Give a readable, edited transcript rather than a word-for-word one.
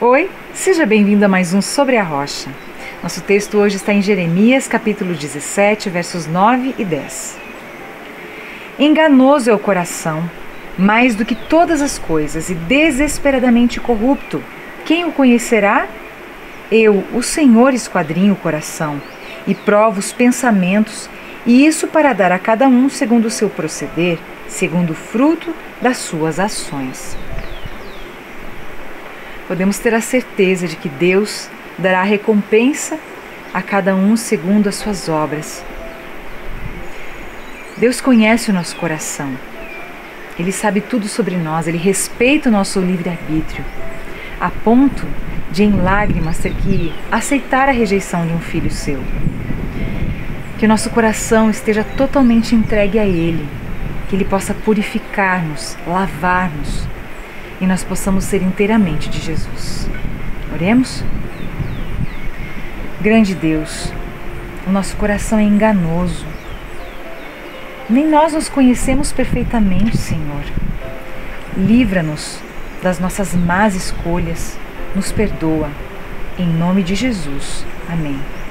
Oi, seja bem-vindo a mais um Sobre a Rocha. Nosso texto hoje está em Jeremias, capítulo 17, versos 9 e 10. Enganoso é o coração, mais do que todas as coisas, e desesperadamente corrupto. Quem o conhecerá? Eu, o Senhor, esquadrinho o coração, e provo os pensamentos, e isso para dar a cada um segundo o seu proceder, segundo o fruto das suas ações. Podemos ter a certeza de que Deus dará recompensa a cada um segundo as suas obras. Deus conhece o nosso coração. Ele sabe tudo sobre nós, Ele respeita o nosso livre-arbítrio, a ponto de em lágrimas ter que aceitar a rejeição de um filho seu. Que o nosso coração esteja totalmente entregue a Ele, que Ele possa purificar-nos, lavar-nos, e nós possamos ser inteiramente de Jesus. Oremos? Grande Deus, o nosso coração é enganoso. Nem nós nos conhecemos perfeitamente, Senhor. Livra-nos das nossas más escolhas, nos perdoa. Em nome de Jesus. Amém.